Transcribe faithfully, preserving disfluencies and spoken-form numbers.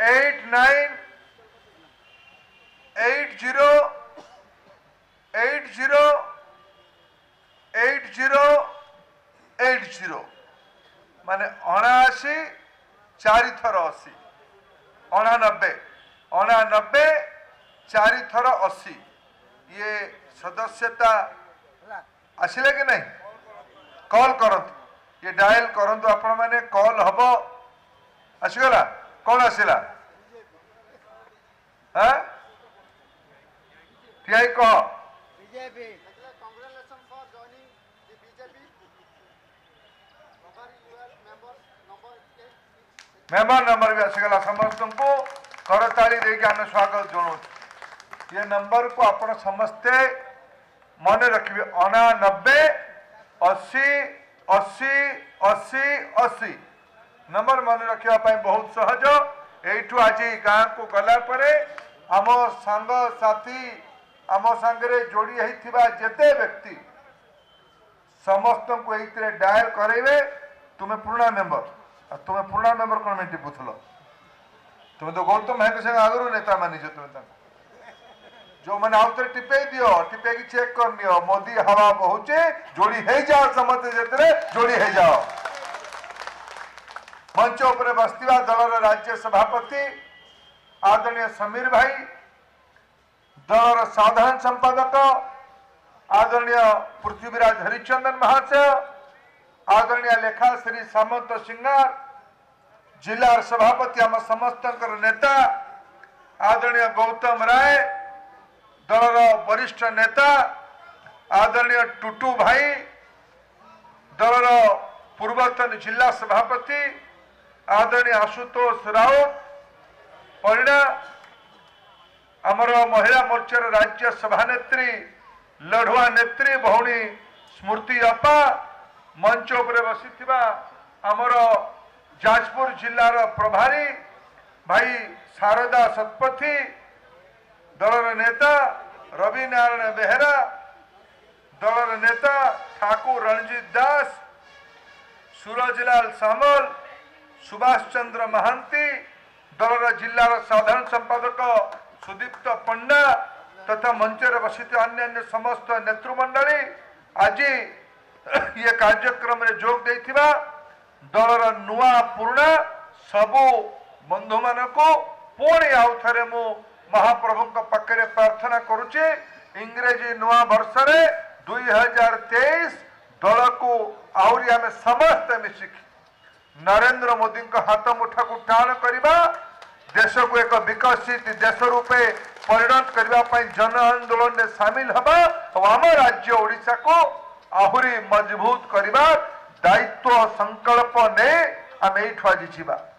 Eight nine eight zero eight zero eight zero eight zero माने अणाशी चारि थर अशी अणानबे अणानबे चारि थर अशी ये सदस्यता आसिला कि नहीं कॉल करंतु ये डायल करंतु आपण माने कॉल हबो आसीगला कौन आसिला हाँ टीआई कह BJP congratulation for joining the BJP member number भी आसीगला समस्त को करताली देके आम स्वागत जनाऊँ ये नंबर को आपण समस्ते मन रखिए अणानबे अशी अशी अशी अशी नंबर मन रखापी बहुत सहज यू आज गाँ को गला आम सांग साथी आम सांगे जोड़ी होता जेते व्यक्ति समस्त को ये डायल करेंगे तुम्हें पुराना मेंबर तुम्हें पुराना मेंबर कौन में टिपुल तुम्हें तो गौतम भाई संगे आगु नेता मानिज तुम्हें जो मैंने आउ थे टिपे दियो टिपे की चेक कर नियो मोदी हवा बहुचे जोड़ी है जाओ समझते जेतरे जोड़ी है जाओ मंच उपरे बसथिबा दलर राज्य सभापति आदरणीय समीर भाई दलर साधारण संपादक आदरणीय पृथ्वीराज हरिचंदन महाशय आदरणीय लेखा श्री सामंत सिंगार जिला सभापति आम समस्त नेता आदरणीय गौतम राय दलर वरिष्ठ नेता आदरणीय टुटू भाई दलर पूर्वतन जिला सभापति आदरणीय आशुतोष राउत परिणा आमर महिला मोर्चार राज्य सभानेत्री लढ़ुआ नेत्री भौणी स्मृति अपा मंच उपरे बसी आमर जाजपुर जिलार प्रभारी भाई शारदा शतपथी दलर नेता रवि नारायण बेहरा दलर नेता ठाकुर रणजीत दास सूरजलाल सामल सुभाष चंद्र महांती दलर जिलार साधारण संपादक सुदीप्त पंडा तथा मंचर बसित अन्य अन्य समस्त नेतृमंडली आज ये कार्यक्रम में जोग देथिबा दलर नुआ पुराणा सबू बंधु मान को पुणी आउ थे मु महाप्रभु पाखे प्रार्थना करुचे इंग्रेजी नुआ वर्ष रे दुई हजार तेईस दल को आहरी आम समस्त मिसिक नरेंद्र मोदी हाथ मुठा को टाण करवा देश को एक विकसित देश रूपे परिणत करने जन आंदोलन में सामिल हवा और आम राज्य ओडिशा को आहरी मजबूत करवा दायित्व संकल्प ने आम एठू आज जीवा।